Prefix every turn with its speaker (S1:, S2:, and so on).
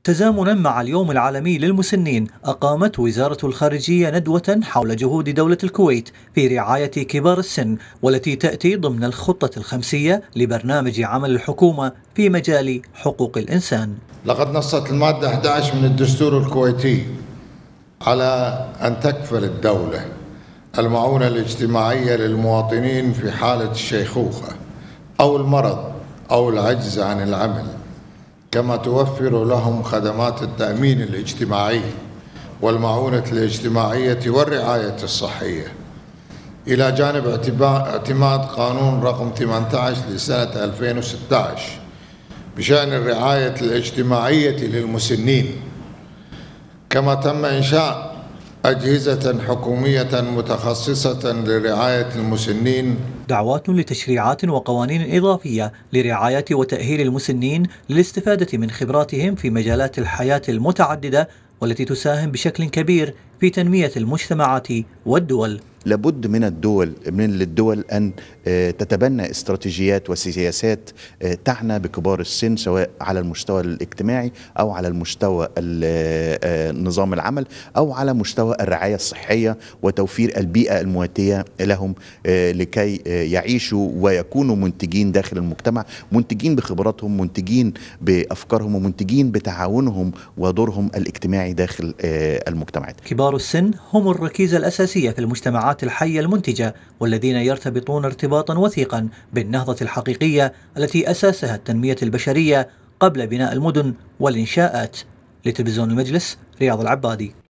S1: تزامنا مع اليوم العالمي للمسنين، أقامت وزارة الخارجية ندوة حول جهود دولة الكويت في رعاية كبار السن، والتي تأتي ضمن الخطة الخمسية لبرنامج عمل الحكومة في مجال حقوق الإنسان.
S2: لقد نصت المادة 11 من الدستور الكويتي على أن تكفل الدولة المعونة الاجتماعية للمواطنين في حالة الشيخوخة أو المرض أو العجز عن العمل، كما توفر لهم خدمات التأمين الاجتماعي والمعونة الاجتماعية والرعاية الصحية، إلى جانب اعتماد قانون رقم 18 لسنة 2016 بشأن الرعاية الاجتماعية للمسنين. كما تم إنشاء أجهزة حكومية متخصصة لرعاية المسنين.
S1: دعوات لتشريعات وقوانين إضافية لرعاية وتأهيل المسنين للاستفادة من خبراتهم في مجالات الحياة المتعددة، والتي تساهم بشكل كبير في تنمية المجتمعات والدول.
S3: لابد من الدول أن تتبنى استراتيجيات وسياسات تعنى بكبار السن، سواء على المستوى الاجتماعي أو على المستوى نظام العمل أو على مستوى الرعاية الصحية وتوفير البيئة المواتية لهم، لكي يعيشوا ويكونوا منتجين داخل المجتمع، منتجين بخبراتهم، منتجين بأفكارهم، ومنتجين بتعاونهم ودورهم الاجتماعي داخل المجتمعات.
S1: كبار السن هم الركيزة الأساسية في المجتمعات الحية المنتجة، والذين يرتبطون ارتباطا وثيقا بالنهضة الحقيقية التي أساسها التنمية البشرية قبل بناء المدن والإنشاءات. لتلفزيون المجلس، رياض العبادي.